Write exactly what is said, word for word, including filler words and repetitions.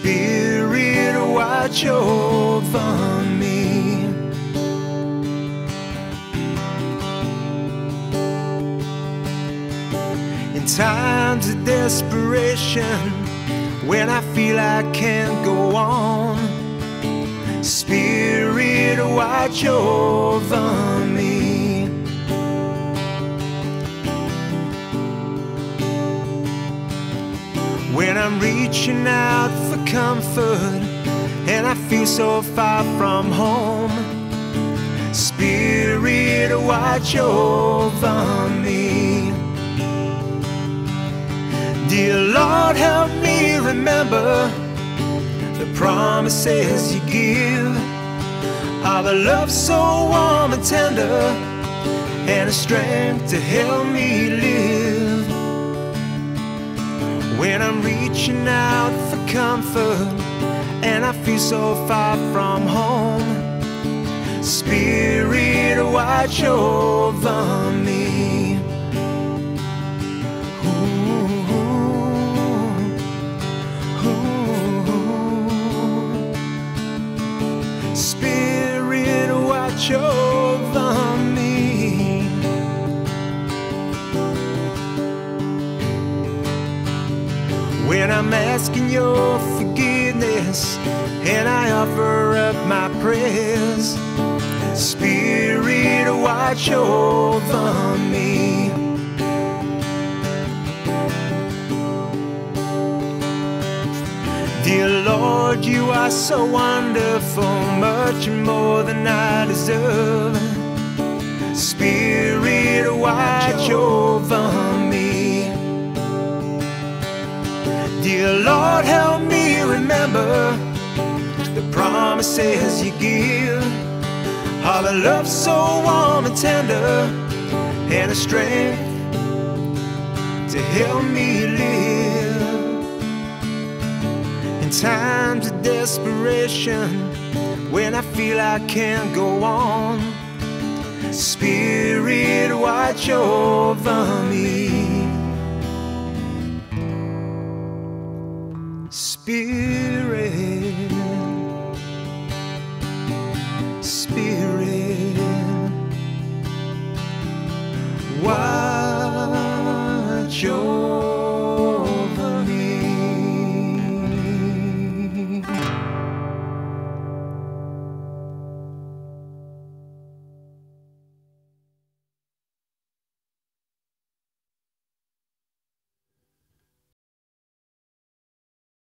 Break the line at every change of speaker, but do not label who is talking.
Spirit, watch over me. In times of desperation, when I feel I can't go on, Spirit, watch over me. When I'm reaching out for comfort and I feel so far from home, Spirit, watch over me. Dear Lord, help me remember the promises you give, of a love so warm and tender, and a strength to help me live. When I'm reaching out for comfort and I feel so far from home, Spirit, watch over me. Ooh, ooh. Spirit, watch over me. When I'm asking your forgiveness and I offer up my prayers, Spirit, watch over me. Dear Lord, you are so wonderful, much more than I deserve. Spirit, watch over me. Dear Lord, help me remember the promises you give, of a love so warm and tender, and a strength to help me live. In times of desperation, when I feel I can't go on, Spirit, watch over me. Spirit,